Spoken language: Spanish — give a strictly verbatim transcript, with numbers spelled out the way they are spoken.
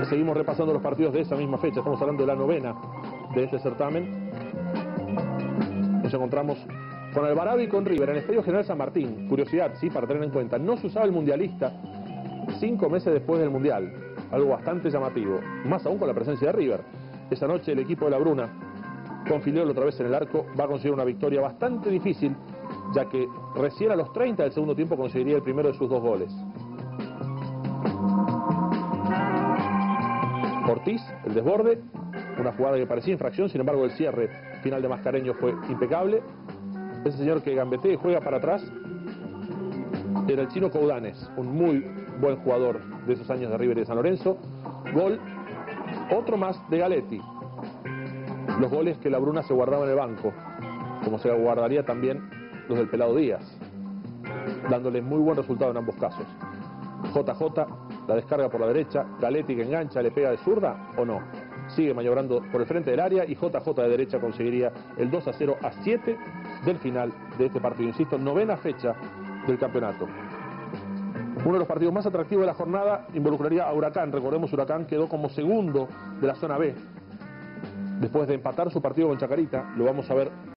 seguimos repasando los partidos de esa misma fecha. Estamos hablando de la novena de este certamen. Nos encontramos con Alvarado y con River en el Estadio General San Martín. Curiosidad, sí, para tener en cuenta, no se usaba el mundialista cinco meses después del mundial. Algo bastante llamativo, más aún con la presencia de River. Esa noche el equipo de la Bruna, con Filiol otra vez en el arco, va a conseguir una victoria bastante difícil, ya que recién a los treinta del segundo tiempo conseguiría el primero de sus dos goles. Ortiz, el desborde, una jugada que parecía infracción, sin embargo el cierre final de Mascareño fue impecable. Ese señor que gambetea y juega para atrás era el chino Coudanes, un muy buen jugador de esos años de River y de San Lorenzo. Gol, otro más de Galetti. Los goles que la Bruna se guardaba en el banco, como se guardaría también los del Pelado Díaz, dándole muy buen resultado en ambos casos. J J, la descarga por la derecha, Galetti que engancha, le pega de zurda o no. Sigue maniobrando por el frente del área y J J de derecha conseguiría el dos a cero a siete del final de este partido. Insisto, novena fecha del campeonato. Uno de los partidos más atractivos de la jornada involucraría a Huracán. Recordemos, Huracán quedó como segundo de la zona B. Después de empatar su partido con Chacarita, lo vamos a ver